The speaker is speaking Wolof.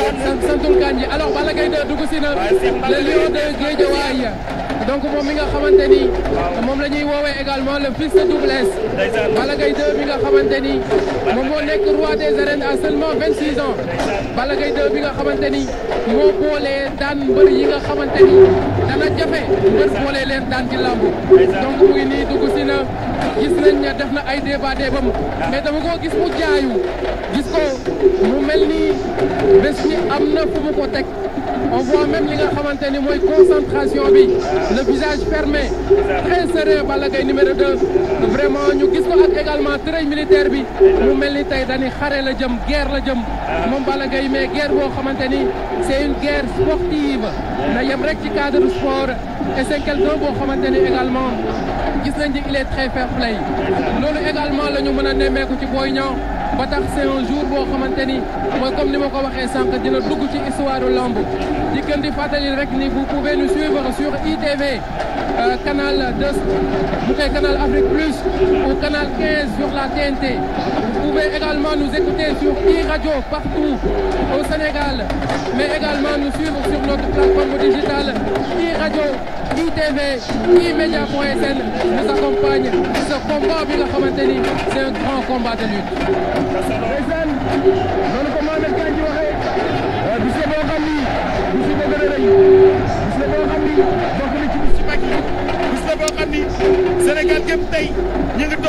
santul Kandji alors Balla Gaye 2 dugg si na le lion de Guédiawaye donc moom mi nga xamante ni moom la ñuy woowee également le fils de Double Less Balla Gaye 2 mi nga xamante ni moom moo nekk roi des arènes à seulement 26 ans Balla Gaye 2 bi nga xamante ni moo boolee daan mbër yi nga xamante ni dana jafe mbër boolee leen daan ci làmb donc mu ngi nii dugg si na gis nañ ne def na ay débat débam mais dama ko gis mu jaayu gis ko mu mel ni bés bi am na fu mu ko teg on voit même li nga xamante ni mooy concentration bi le visage fermé très serein Balla Gaye numéro 2 vraiment ñu gis ko ak également trait militaire bi mu mel ni tey dañuy xare la jëm guerre la jëm moom Balla Gaye mais guerre boo xamante ni c'est une guerre sportive na yem rek ci cadre sport et c'est quelqu'un boo xamante ni également gis nañ ni il est très fair play loolu également la ñu mën a nemmeeku ci Boy Niang ba tax c'est un jour boo xamante ni mooy comme ni ma ko waxee sànq dina dugg ci histoire lamb di gën di fàttali rek ni vous pouvez nous suivre sur ITV canal 2 bu koy canal Afrique Plus ou canal 15 sur la TNT vous pouvez également nous écouter sur iRadio partout au Sénégal mais également nous suivre sur notre plateforme digitale iRadio ITV imedia.sn nous accompagne ce combat bi nga xamante ni c'est un grand combat de lutte. ndeysaan noonu ko Mohamed Kandji waxee bis la boo xam ni bis la gën a rëy bis la boo xam ni bokk na ci bis ci mag yi bis la boo xam ni Sénégal gépp tey ñu ngi